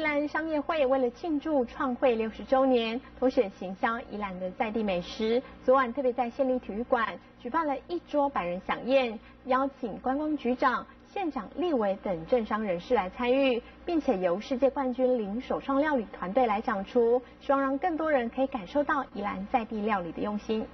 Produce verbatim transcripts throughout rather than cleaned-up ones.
兰商业会为了庆祝创会六十周年，投选行销宜兰的在地美食，昨晚特别在县立体育馆举办了一桌百人飨宴，邀请观光局长、县长、立委等政商人士来参与，并且由世界冠军零首创料理团队来掌厨，希望让更多人可以感受到宜兰在地料理的用心。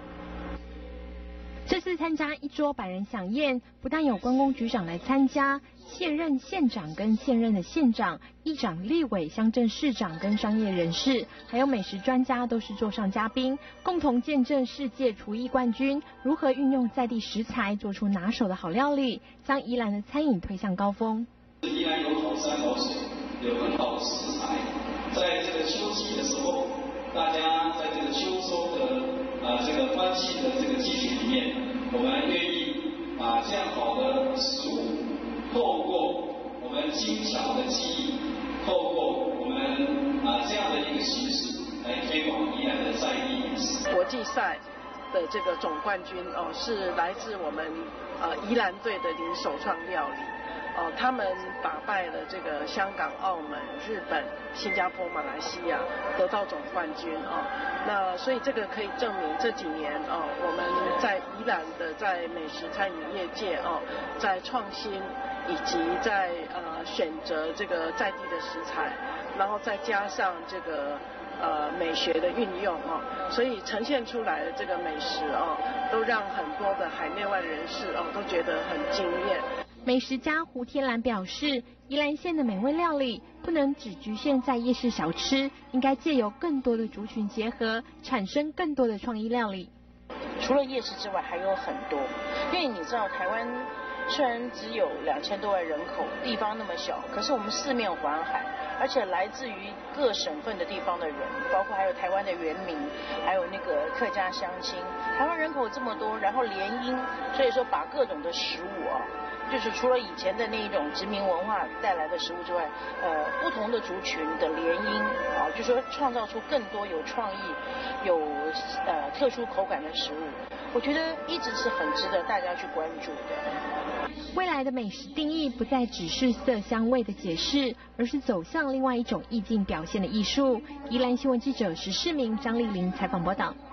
这次参加一桌百人飨宴，不但有观光局长来参加，现任县长跟现任的县长、议长、立委、乡镇市长跟商业人士，还有美食专家都是座上嘉宾，共同见证世界厨艺冠军如何运用在地食材做出拿手的好料理，将宜兰的餐饮推向高峰。 宜兰有好山好水，有很好的食材，在这个秋季的时候，大家在这个秋收的啊、呃、这个欢庆的这个季节里面，我们愿意把这样好的食物，透过我们精巧的技艺，透过我们啊、呃、这样的一个形式来推广宜兰的在地饮食。 国际赛的这个总冠军哦，是来自我们呃宜兰队的零首创料理。哦，他们打败了这个香港、澳门、日本、新加坡、马来西亚，得到总冠军哦。那所以这个可以证明这几年哦，我们在宜兰的在美食餐饮业界哦，在创新以及在呃选择这个在地的食材，然后再加上这个呃美学的运用哦，所以呈现出来的这个美食哦，都让很多的海内外人士哦都觉得很惊艳。 美食家胡天兰表示，宜兰县的美味料理不能只局限在夜市小吃，应该借由更多的族群结合，产生更多的创意料理。 除了夜市之外，还有很多，因为你知道台湾虽然只有两千多万人口，地方那么小，可是我们四面环海，而且来自于各省份的地方的人，包括还有台湾的原民，还有那个客家乡亲。台湾人口这么多，然后联姻，所以说把各种的食物啊。就是除了以前的那一种殖民文化带来的食物之外，呃，不同的族群的联姻啊，就说创造出更多有创意、有呃特殊口感的食物，我觉得一直是很值得大家去关注的。 未来的美食定义不再只是色香味的解释，而是走向另外一种意境表现的艺术。宜兰新闻记者石世明、张丽玲采访报道。